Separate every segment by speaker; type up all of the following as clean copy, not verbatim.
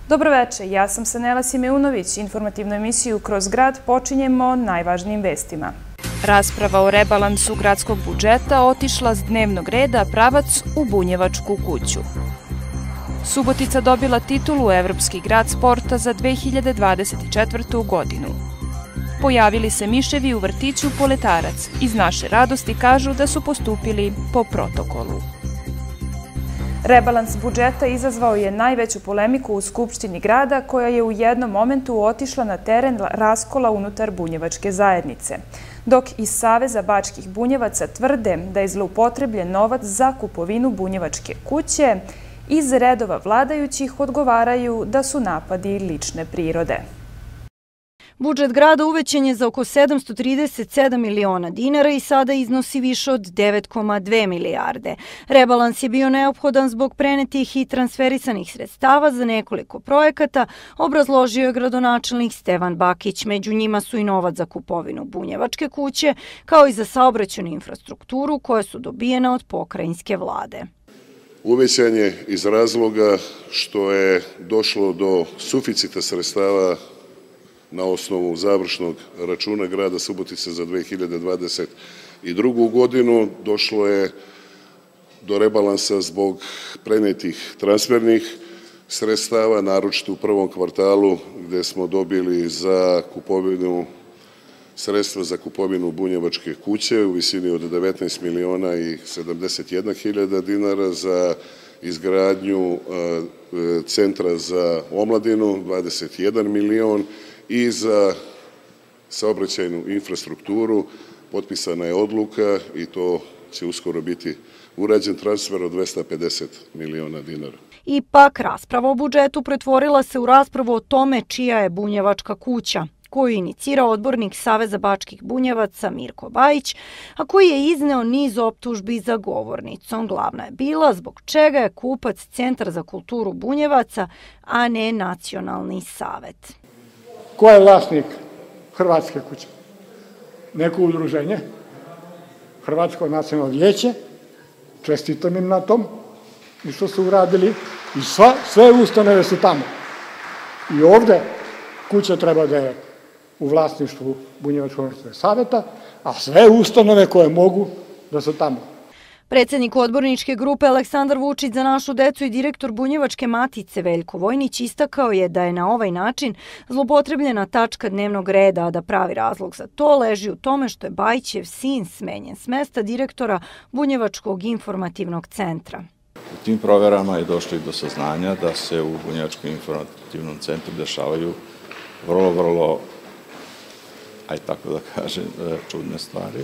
Speaker 1: Dobroveče, ja sam Sanela Simeunović. Informativnu emisiju Kroz grad počinjemo najvažnijim vestima. Rasprava o rebalansu gradskog budžeta otišla s dnevnog reda pravac u Bunjevačku kuću. Subotica dobila titulu Evropski grad sporta za 2024. godinu. Pojavili se miševi u vrtiću Poletarac. Iz naše radosti kažu da su postupili po protokolu. Rebalans budžeta izazvao je najveću polemiku u Skupštini grada, koja je u jednom momentu otišla na teren raskola unutar bunjevačke zajednice. Dok iz Saveza bačkih bunjevaca tvrde da je zloupotrebljen novac za kupovinu bunjevačke kuće, iz redova vladajućih odgovaraju da su napadi lične prirode.
Speaker 2: Budžet grada uvećan je za oko 737 miliona dinara i sada iznosi više od 9,2 milijarde. Rebalans je bio neophodan zbog prenetih i transferisanih sredstava za nekoliko projekata, obrazložio je gradonačelnik Stevan Bakić. Među njima su i novac za kupovinu bunjevačke kuće, kao i za saobraćajnu infrastrukturu koja su dobijena od pokrajinske vlade.
Speaker 3: Uvećan je iz razloga što je došlo do suficita sredstava na osnovu završnog računa grada Subotice za 2022. godinu. Došlo je do rebalansa zbog prenetih transfernih sredstava, naročito u prvom kvartalu gde smo dobili sredstva za kupovinu bunjevačke kuće u visini od 19 miliona i 71 hiljada dinara, za izgradnju centra za omladinu 21 milion i za saobraćajnu infrastrukturu potpisana je odluka i to će uskoro biti urađen transfer od 250 miliona dinara.
Speaker 2: Ipak, rasprava o budžetu pretvorila se u raspravu o tome čija je bunjevačka kuća, koju je inicirao odbornik Saveza bačkih bunjevaca Mirko Bajić, a koji je izneo niz optužbi za govornicom. Glavna je bila zbog čega je kupac Centar za kulturu bunjevaca, a ne Nacionalni savet.
Speaker 4: Ko je vlasnik Hrvatske kuće? Neko udruženje, Hrvatsko nacionalno vijeće, čestitam im na tom i što su uradili, i sve ustanove su tamo. I ovde kuća treba da je u vlasništvu Bunjevačkog saveta, a sve ustanove koje mogu da su tamo.
Speaker 2: Predsednik odborničke grupe Aleksandar Vučić za našu decu i direktor Bunjevačke matice Veljko Vojnić istakao je da je na ovaj način zloupotrebljena tačka dnevnog reda, a da pravi razlog za to leži u tome što je Bajićev sin smenjen s mesta direktora Bunjevačkog informativnog centra.
Speaker 5: U tim proverama je došlo i do saznanja da se u Bunjevačkom informativnom centru dešavaju vrlo, aj tako da kažem, čudne stvari.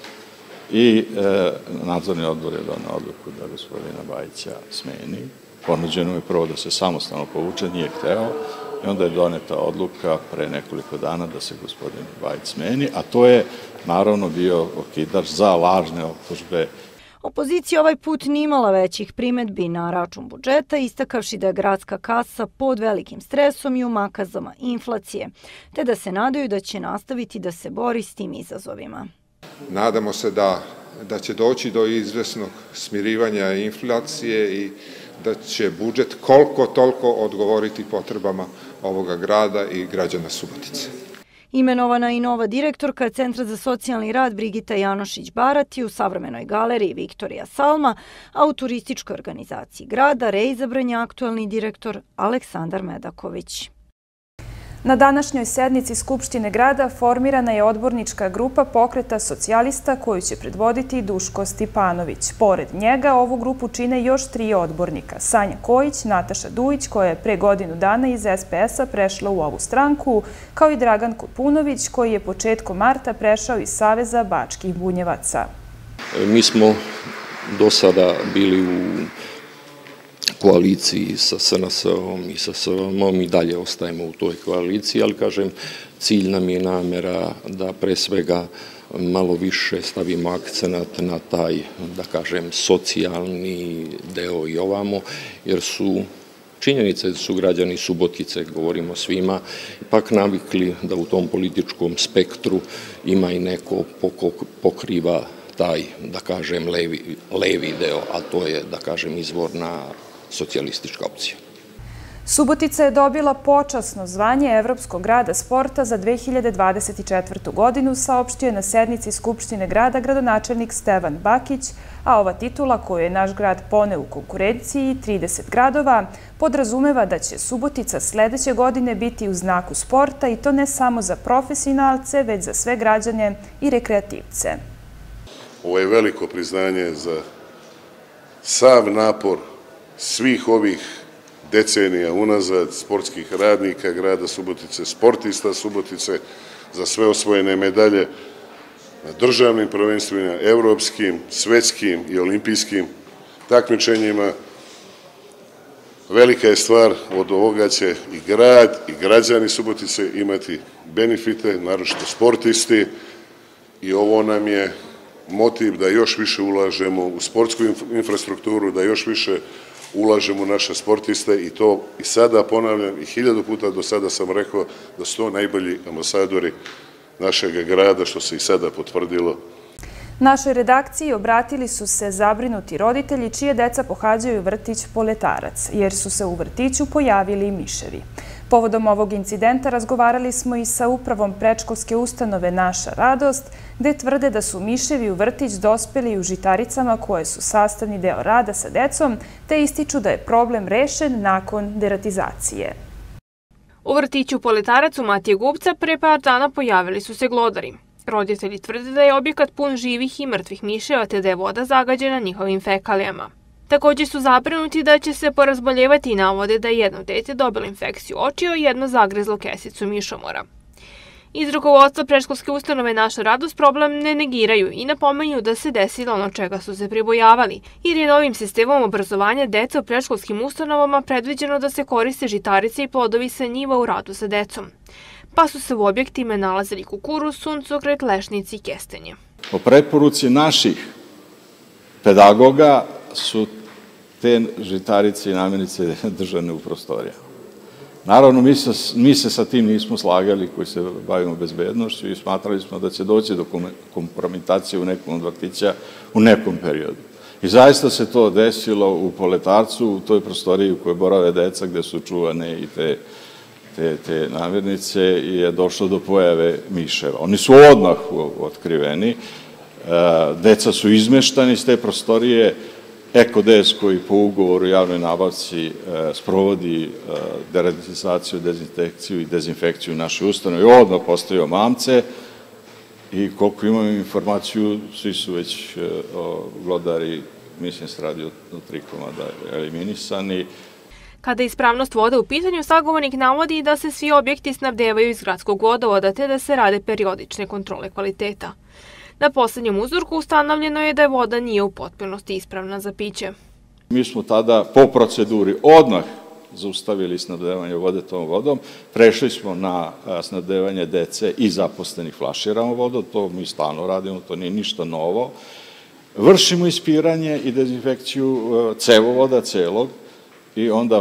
Speaker 5: I nadzorni odbor je donao odluku da gospodina Bajića smeni. Ponuđeno je prvo da se samostalno povuče, nije hteo, i onda je doneta odluka pre nekoliko dana da se gospodin Bajić smeni, a to je naravno bio okidač za lažne optužbe.
Speaker 2: Opozicija ovaj put nije imala većih primedbi na račun budžeta, istakavši da je gradska kasa pod velikim stresom i u makazama inflacije, te da se nadaju da će nastaviti da se bori s tim izazovima.
Speaker 6: Nadamo se da će doći do izvesnog smirivanja inflacije i da će budžet koliko toliko odgovoriti potrebama ovoga grada i građana Subotice.
Speaker 2: Imenovana je i nova direktorka Centra za socijalni rad Brigita Janošić-Barati u Savremenoj galeriji Viktorija Salma, a u turističkoj organizaciji grada reizabran je aktuelni direktor Aleksandar Medaković.
Speaker 1: Na današnjoj sednici Skupštine grada formirana je odbornička grupa Pokreta socijalista koju će predvoditi Duško Stipanović. Pored njega ovu grupu čine još 3 odbornika: Sanja Kojić, Nataša Dujić, koja je pre godinu dana iz SPS-a prešla u ovu stranku, kao i Dragan Kopunović, koji je početkom marta prešao iz Saveza bačkih bunjevaca.
Speaker 7: Mi smo do sada bili u koaliciji sa SNS-om i sa SVM-om i dalje ostajemo u toj koaliciji, ali kažem, cilj nam je namera da pre svega malo više stavimo akcenat na taj, da kažem, socijalni deo i ovamo, jer su činjenice da su građani Subotice, govorimo svima, ipak navikli da u tom političkom spektru ima i neko pokriva taj, da kažem, levi deo, a to je, da kažem, izvorna socijalistička opcija.
Speaker 1: Subotica je dobila počasno zvanje Evropskog grada sporta za 2024. godinu, saopštio je na sednici Skupštine grada gradonačelnik Stevan Bakić, a ova titula koju je naš grad poneo u konkurenciji 30 gradova podrazumeva da će Subotica sledeće godine biti u znaku sporta i to ne samo za profesionalce, već za sve građane i rekreativce.
Speaker 3: Ovo je veliko priznanje za sav napor svih ovih decenija unazad, sportskih radnika grada Subotice, sportista Subotice, za sve osvojene medalje na državnim prvenstvima, evropskim, svetskim i olimpijskim takmičenjima. Velika je stvar, od ovoga će i grad i građani Subotice imati benefite, naročito sportisti, i ovo nam je motiv da još više ulažemo u sportsku infrastrukturu, da još više ulažemo u naše sportiste i to i sada ponavljam i 1000 puta do sada sam rekao da su to najbolji ambasadori našeg grada, što se i sada potvrdilo.
Speaker 1: Našoj redakciji obratili su se zabrinuti roditelji čije deca pohađaju vrtić Poletarac, jer su se u vrtiću pojavili miševi. Povodom ovog incidenta razgovarali smo i sa upravom predškolske ustanove Naša radost, gde tvrde da su miševi u vrtić dospeli u žitaricama koje su sastavni deo rada sa decom, te ističu da je problem rešen nakon deratizacije.
Speaker 8: U vrtiću Poletarac u Matije Gubca pre par dana pojavili su se glodari. Roditelji tvrde da je objekat pun živih i mrtvih miševa te da je voda zagađena njihovim fekalijama. Također su zabrinuti da će se porazboljevati i navode da je jedno dete dobilo infekciju očiju, a jedno zagrezlo kesicu mišomora. Iz rukovodstva predškolske ustanove Naša radost problem ne negiraju i napominju da se desilo ono čega su se pribojavali, jer je novim sistemom obrazovanja deca u predškolskim ustanovama predviđeno da se koriste žitarice i plodovi sa njiva u radu sa decom. Pa su se u objektima nalazili kukuruz, suncokret, lešnici i kestenje.
Speaker 5: Po preporuci naših pedagoga su te žitarice i namirnice držane u prostorijama. Naravno, mi se sa tim nismo slagali koji se bavimo bezbednošću i smatrali smo da će doći do kompromitacije u nekom od vrtića u nekom periodu. I zaista se to desilo u Poletarcu, u toj prostoriji u kojoj borave deca gde su čuvane i te namirnice i je došlo do pojave miševa. Oni su odmah otkriveni, deca su izmeštani iz te prostorije, Ekodes koji po ugovoru o javnoj nabavci sprovodi deratizaciju, dezinfekciju i dezinfekciju naše ustanove, odmah postavio mamce i koliko imam informaciju, svi su već glodari, mislim se radi o 3 komada eliminisani.
Speaker 8: Kada je ispravnost vode u pitanju, sagovornik navodi da se svi objekti snabdevaju iz gradskog vodovoda te da se rade periodične kontrole kvaliteta. Na poslednjem uzorku ustanovljeno je da je voda nije u potpunosti ispravna za piće.
Speaker 5: Mi smo tada po proceduri odmah zaustavili snabdevanje vode tom vodom, prešli smo na snabdevanje dece i zaposlenih flaširanom vodom, to mi stalno radimo, to nije ništa novo. Vršimo ispiranje i dezinfekciju cevovoda celog i onda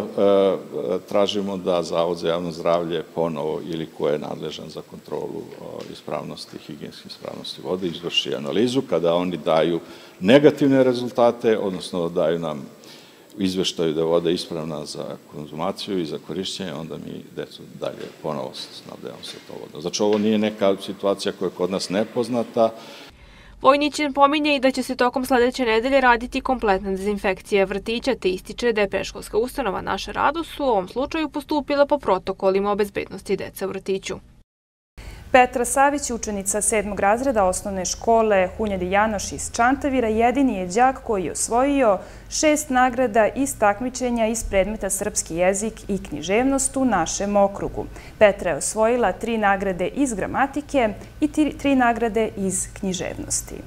Speaker 5: tražimo da Zavod za javno zdravlje ponovo ili ko je nadležan za kontrolu ispravnosti, higijenske ispravnosti vode, izvrši analizu. Kada oni daju negativne rezultate, odnosno daju nam izveštaju da je voda ispravna za konzumaciju i za korišćenje, onda mi decu dalje ponovo snabdevamo se to vodom. Znači, ovo nije neka situacija koja je kod nas nepoznata.
Speaker 8: Vojnićin pominje i da će se tokom sledeće nedelje raditi kompletna dezinfekcija vrtića, te ističe da je predškolska ustanova Naša radost u ovom slučaju postupila po protokolima o bezbednosti deca u vrtiću.
Speaker 1: Petra Savić, učenica 7. razreda osnovne škole Hunjadi Janoš iz Čantavira, jedini je đak koji je osvojio 6 nagrada iz takmičenja iz predmeta srpski jezik i književnost u našem okrugu. Petra je osvojila 3 nagrade iz gramatike i 3 nagrade iz književnosti.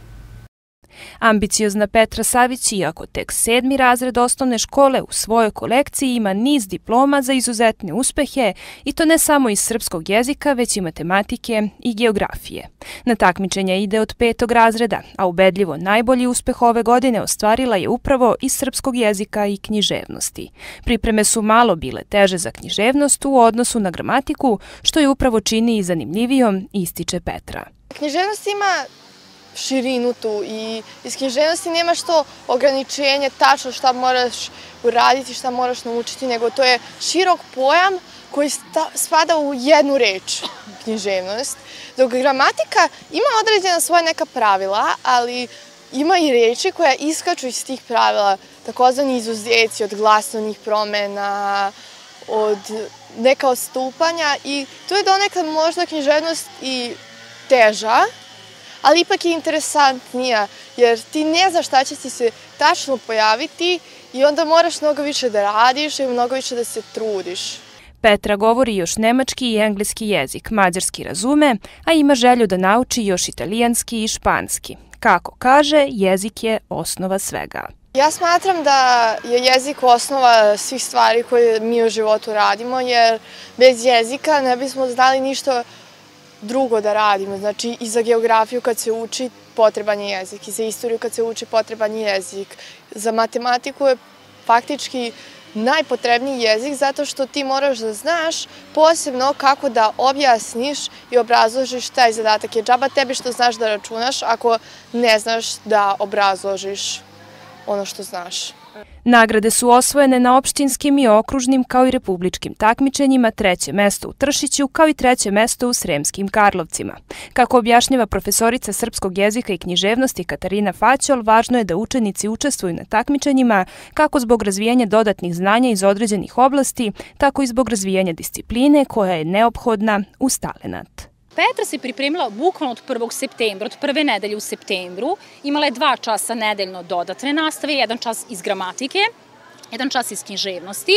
Speaker 1: Ambiciozna Petra Savić, iako tek 7. razred osnovne škole, u svojoj kolekciji ima niz diploma za izuzetne uspehe i to ne samo iz srpskog jezika, već i matematike i geografije. Na takmičenja ide od 5. razreda, a ubedljivo najbolji uspeh ove godine ostvarila je upravo iz srpskog jezika i književnosti. Pripreme su malo bile teže za književnost u odnosu na gramatiku, što je upravo čini i zanimljivijom, ističe Petra.
Speaker 9: Književnost ima širinu tu i iz književnosti nemaš to ograničenje tačno šta moraš uraditi, šta moraš naučiti, nego to je širok pojam koji spada u jednu reč, književnost. Dok gramatika ima određena svoja neka pravila, ali ima i reči koja iskaču iz tih pravila, takozvani izuzeci od glasovnih promena, od neka odstupanja i tu je donekle možda književnost i teža, ali ipak je interesantnija, jer ti ne znaš šta će ti se tačno pojaviti i onda moraš mnogo više da radiš i mnogo više da se trudiš.
Speaker 1: Petra govori još nemački i engleski jezik, mađarski razume, a ima želju da nauči još italijanski i španski. Kako kaže, jezik je osnova svega.
Speaker 9: Ja smatram da je jezik osnova svih stvari koje mi u životu radimo, jer bez jezika ne bismo znali ništa drugo da radimo. Znači, i za geografiju kad se uči potreban je jezik, i za istoriju kad se uči potreban je jezik. Za matematiku je faktički najpotrebniji jezik zato što ti moraš da znaš posebno kako da objasniš i obrazložiš taj zadatak. Jer džaba tebi što znaš da računaš ako ne znaš da obrazložiš ono što znaš.
Speaker 1: Nagrade su osvojene na opštinskim i okružnim kao i republičkim takmičenjima, 3. mesto u Tršiću kao i 3. mesto u Sremskim Karlovcima. Kako objašnjava profesorica srpskog jezika i književnosti Katarina Faćol, važno je da učenici učestvuju na takmičenjima kako zbog razvijanja dodatnih znanja iz određenih oblasti, tako i zbog razvijanja discipline koja je neophodna uz talenat.
Speaker 10: Petra se pripremila bukvalno od 1. septembra, od prve nedelje u septembru. Imala je 2 časa nedeljno dodatne nastave, 1 čas iz gramatike, 1 čas iz književnosti.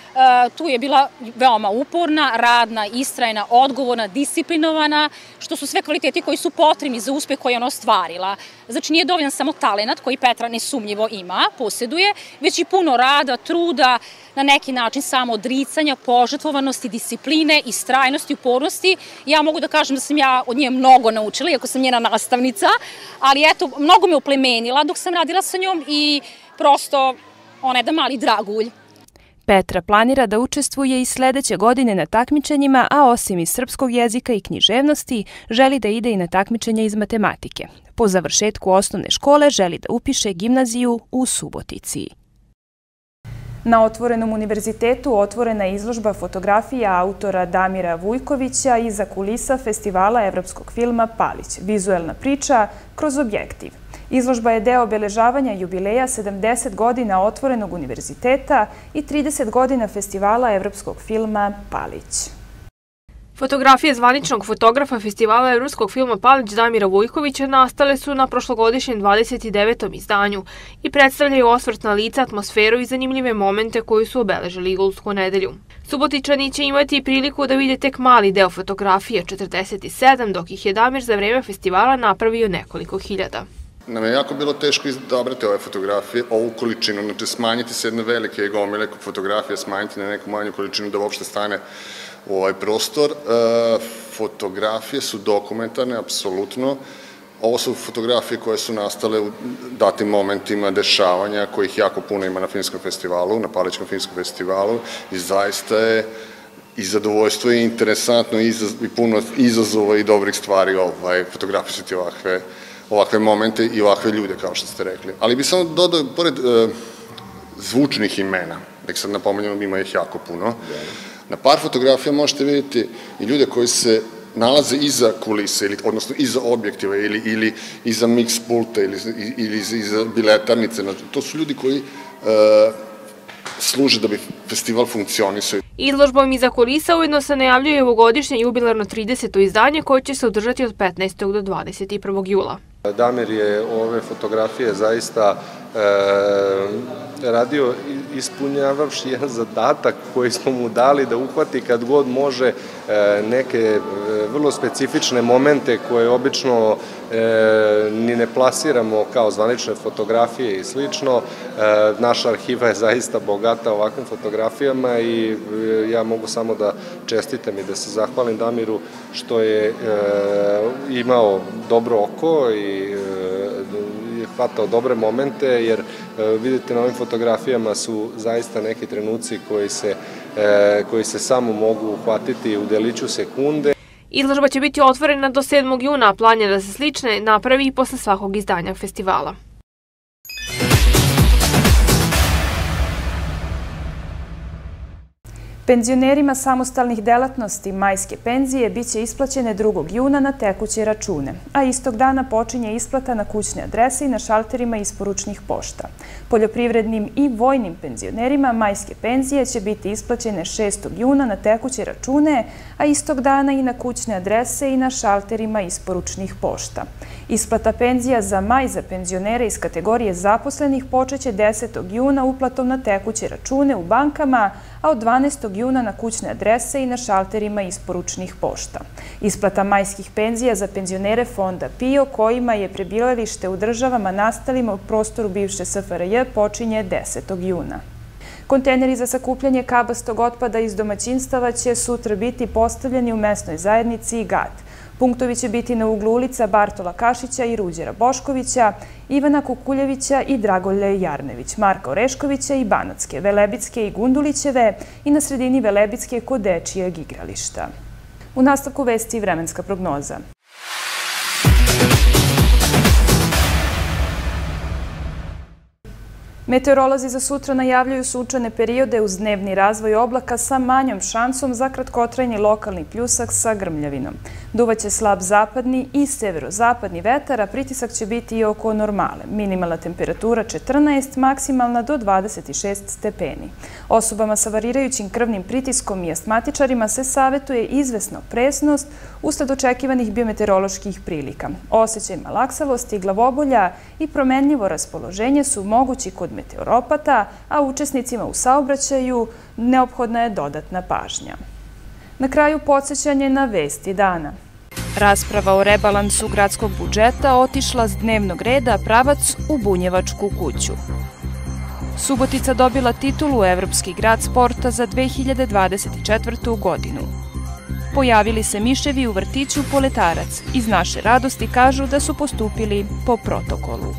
Speaker 10: Tu je bila veoma uporna, radna, istrajna, odgovorna, disciplinovana, što su sve kvaliteti koji su potrebni za uspeh koji je ona ostvarila. Znači nije dovoljan samo talenat koji Petra nesumnjivo ima, posjeduje, već i puno rada, truda, na neki način samo odricanja, požrtvovanosti, discipline, istrajnosti, upornosti. Ja mogu da kažem da sam ja od nje mnogo naučila, iako sam njena nastavnica, ali eto, mnogo me oplemenila dok sam radila sa njom i prosto ona je da mali dragulj.
Speaker 1: Petra planira da učestvuje i sledeće godine na takmičenjima, a osim iz srpskog jezika i književnosti, želi da ide i na takmičenja iz matematike. Po završetku osnovne škole želi da upiše gimnaziju u Subotici. Na Otvorenom univerzitetu otvorena je izložba fotografija autora Damira Vujkovića iza kulisa festivala evropskog filma Palić. Vizuelna priča kroz objektiv. Izložba je deo obeležavanja jubileja 70 godina Otvorenog univerziteta i 30 godina festivala evropskog filma Palić.
Speaker 8: Fotografije zvaničnog fotografa festivala evropskog filma Palić Damira Vujkovića nastale su na prošlogodišnjem 29. izdanju i predstavljaju osvrt na lica, atmosferu i zanimljive momente koji su obeležili Igulsku nedelju. Subotičani će imati priliku da vide tek mali deo fotografije, 47, dok ih je Damir za vreme festivala napravio nekoliko hiljada.
Speaker 11: Nam je jako bilo teško izabrati ove fotografije, ovu količinu, znači smanjiti se jedne velike gomile fotografije, smanjiti na neku manju količinu da uopšte stane u ovaj prostor. Fotografije su dokumentarne, apsolutno. Ovo su fotografije koje su nastale u datim momentima dešavanja, kojih jako puno ima na filmskom festivalu, na Palićkom filmskom festivalu i zaista je i zadovoljstvo i interesantno i puno izazova i dobrih stvari fotografisati ovakve momente i ovakve ljude, kao što ste rekli. Ali bi samo dodao, pored zvučnih imena, nek sad napomenjamo, ima ih jako puno, na par fotografija možete vidjeti i ljude koji se nalaze iza kulise, odnosno iza objektiva ili iza mix pulta ili iza biletarnice. To su ljudi koji služe da bi festival funkcionisao.
Speaker 8: Izložbom iza kulisa ujedno se najavljuje ovogodišnje jubilarno 30. izdanje koje će se održati od 15. do 21. jula.
Speaker 12: Damir je ove fotografije zaista radio ispunjavavši jedan zadatak koji smo mu dali da uhvati kad god može neke vrlo specifične momente koje obično ni ne plasiramo kao zvanične fotografije i slično. Naša arhiva je zaista bogata ovakvim fotografijama i ja mogu samo da čestitam i da se zahvalim Damiru što je imao dobro oko i hvatao dobre momente, jer vidite na ovim fotografijama su zaista neki trenuci koji se samo mogu uhvatiti u deliću sekunde.
Speaker 8: Izložba će biti otvorena do 7. juna, a plan je da se slične napravi i posle svakog izdanja festivala.
Speaker 1: Penzionerima samostalnih delatnosti majske penzije biće isplaćene 2. juna na tekuće račune, a istog dana počinje isplata na kućne adrese i na šalterima isporučnih pošta. Poljoprivrednim i vojnim penzionerima majske penzije će biti isplaćene 6. juna na tekuće račune, a istog dana i na kućne adrese i na šalterima isporučnih pošta. Isplata penzija za maj za penzionere iz kategorije zaposlenih počeće 10. juna uplatom na tekuće račune u bankama, a od 12. juna na kućne adrese i na šalterima isporučnih pošta. Isplata majskih penzija za penzionere fonda PIO kojima je prebivalište u državama nastalima u prostoru bivše SFRJ počinje 10. juna. Kontejneri za sakupljanje kabastog otpada iz domaćinstava će sutra biti postavljeni u mesnoj zajednici Gat. Punktovi će biti na uglu ulica Bartola Kašića i Ruđera Boškovića, Ivana Kukuljevića i Dragolje Jarnević, Marka Oreškovića i Banatske, Velebitske i Gundulićeve i na sredini Velebitske kod dečijeg igrališta. U nastavku vesti i vremenska prognoza. Meteorolozi za sutra najavljuju sunčane periode uz dnevni razvoj oblaka sa manjom šansom za kratkotrajni lokalni pljusak sa grmljavinom. Duvaće slab zapadni i severozapadni vetar, a pritisak će biti i oko normale. Minimalna temperatura 14, maksimalna do 26 stepeni. Osobama sa varirajućim krvnim pritiskom i astmatičarima se savetuje izvesna opreznost usled očekivanih biometeoroloških prilika. Osjećaj malaksavosti, glavobolja i promenljivo raspoloženje su mogući kod meteoropata, a učesnicima u saobraćaju neophodna je dodatna pažnja. Na kraju podsjećanje na vesti dana. Rasprava o rebalansu gradskog budžeta otišla s dnevnog reda pravac u Bunjevačku kuću. Subotica dobila titulu Evropski grad sporta za 2024. godinu. Pojavili se miševi u vrtiću Poletarac. Iz naše radosti kažu da su postupili po protokolu.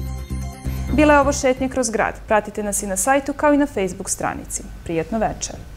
Speaker 1: Bila je ovo šetnja kroz grad. Pratite nas i na sajtu kao i na Facebook stranici. Prijatno večer.